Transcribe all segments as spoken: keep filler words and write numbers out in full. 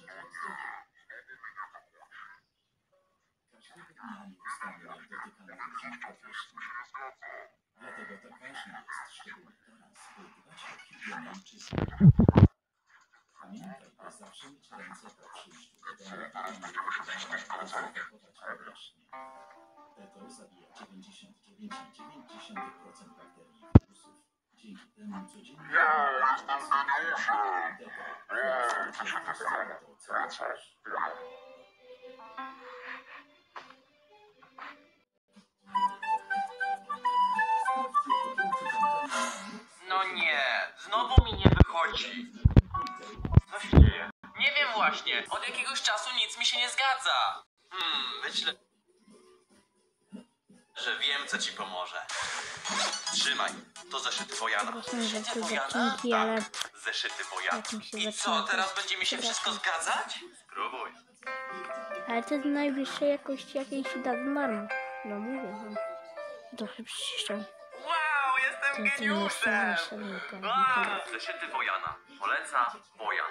Każdego dnia nieustannie dotykamy różnych powierzchni. Dlatego tak ważne jest, szczególnie teraz, by dbać o higienę i czystość. Pamiętaj, by zawsze myć ręce po przyjściu do domu i dezynfekować powierzchnię. Dettol zabija dziewięćdziesiąt dziewięć przecinek dziewięć procent bakterii i wirusów. Dzięki temu codziennie No nie, znowu mi nie wychodzi. Co się dzieje? Nie wiem właśnie, od jakiegoś czasu nic mi się nie zgadza. Hmm, myślę, że wiem, co ci pomoże. Trzymaj, to zeszyty Wojana. Zeszyty Wojana? ale Tak, zeszyty Wojana. jak mi się I zaczyna, co, teraz będzie mi się wszystko przepraszam. zgadzać? Spróbuj. Ale to jest najwyższej jakości jakiejś dawy marmu. No mówię wam. Trochę przyciszczą. Wow, jestem To jest geniuszem! najwyższa linka. A, zeszyty Wojana. Poleca Wojan.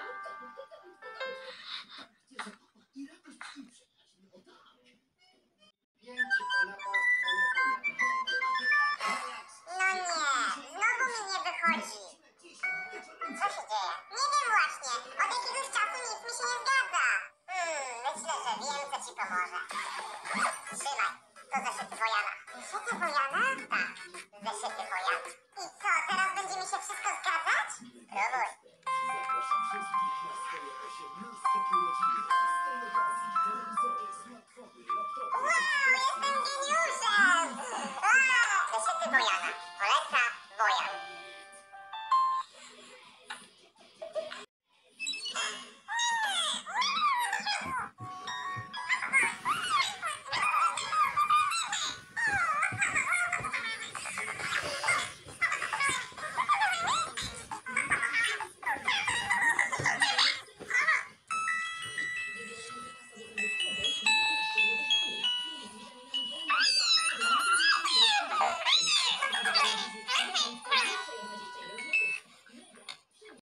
No nie, znowu mi nie wychodzi. Co się dzieje? Nie wiem właśnie. Od jakiegoś czasu nic mi się nie zgadza. Hmm, myślę, że wiem, co ci pomoże. Trzymaj, to zeszyty Wojana. Zeszyty Wojana? Tak, zeszyty Wojana. I co, teraz będzie mi się wszystko zgadzać? Spróbuj.